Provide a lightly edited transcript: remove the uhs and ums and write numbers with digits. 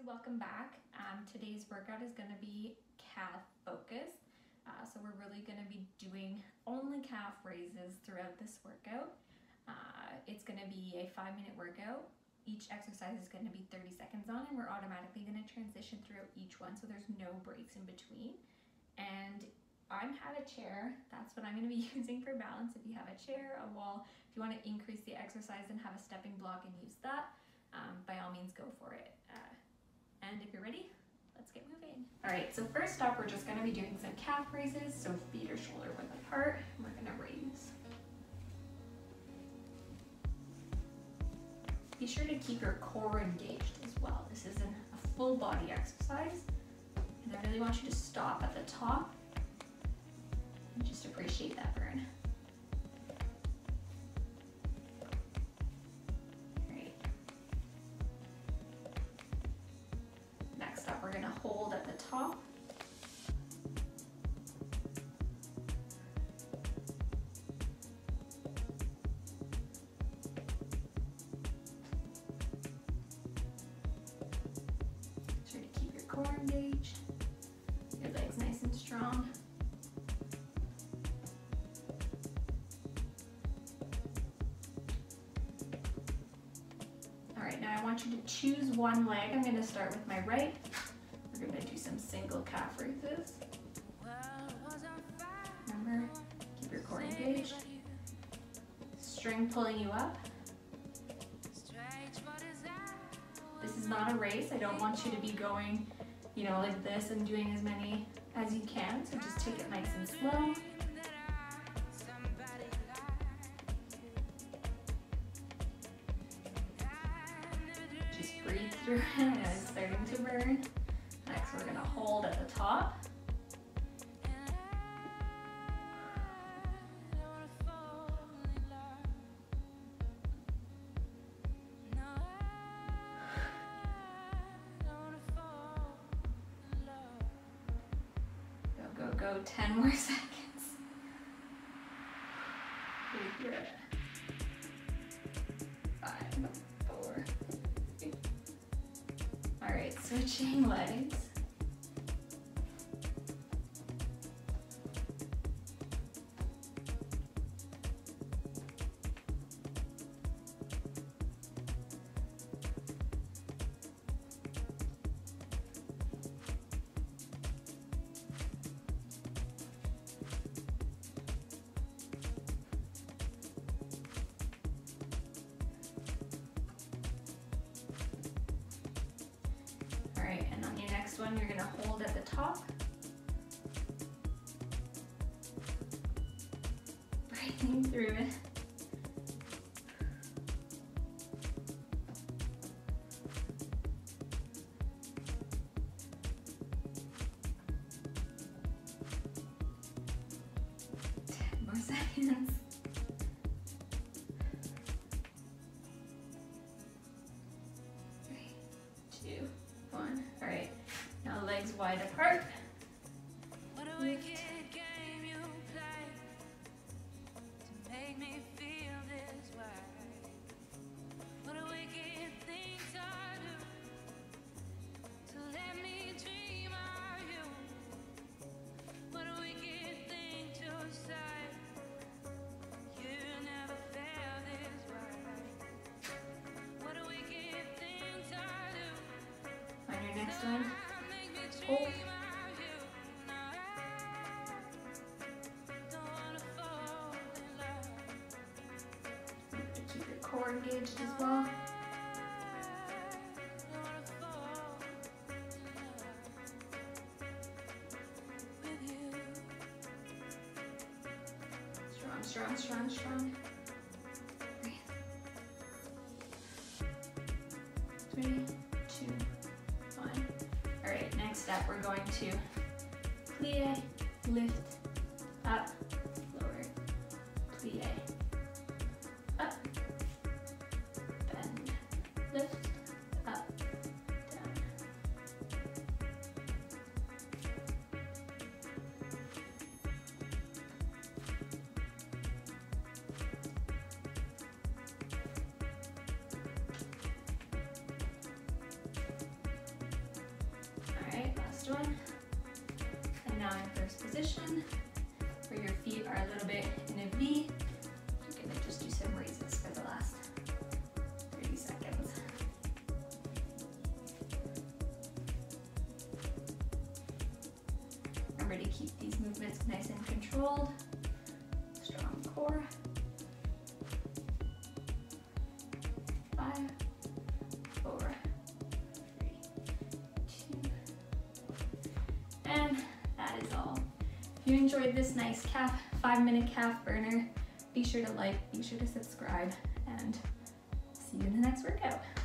welcome back. Today's workout is going to be calf focused. So we're really going to be doing only calf raises throughout this workout. It's going to be a 5-minute workout. Each exercise is going to be 30 seconds on, and we're automatically going to transition throughout each one, so there's no breaks in between. And I have a chair. That's what I'm going to be using for balance. If you have a chair, a wall, if you want to increase the exercise and have a stepping block and use that, by all means go for it. And if you're ready, let's get moving. All right, so first up, we're just going to be doing some calf raises. So feet are shoulder width apart, and we're going to raise. Be sure to keep your core engaged as well. This isn't a full body exercise, and I really want you to stop at the top and just appreciate that burn. Great. Next up, we're going to hold at the top. Core engaged, your legs nice and strong. All right, now I want you to choose one leg. I'm going to start with my right. We're going to do some single calf raises. Remember, keep your core engaged. String pulling you up. This is not a race. I don't want you to be going, like this and doing as many as you can. So just take it nice and slow. Just breathe through it. I know it's starting to burn. Next, we're gonna hold at the top. Go 10 more seconds. Breathe through it. 5, 4, 3. All right, switching legs. And on your next one, you're going to hold at the top. Breathing through it. More seconds. 3, 2, 1. All right, now legs wide apart. Lift. Next one, hold. Keep your core engaged as well. Strong, strong, strong, strong. Breathe. 3, 2, 1. All right, next up, we're going to plie, lift, up, lower, plie, up, bend, lift, up, down. First one. And now in first position, where your feet are a little bit in a V. You're gonna just do some raises for the last 30 seconds. Remember to keep these movements nice and controlled. Strong core. 5, 4, 3, 2, and that is all. If you enjoyed this nice 5-minute calf burner, be sure to like, be sure to subscribe, and see you in the next workout.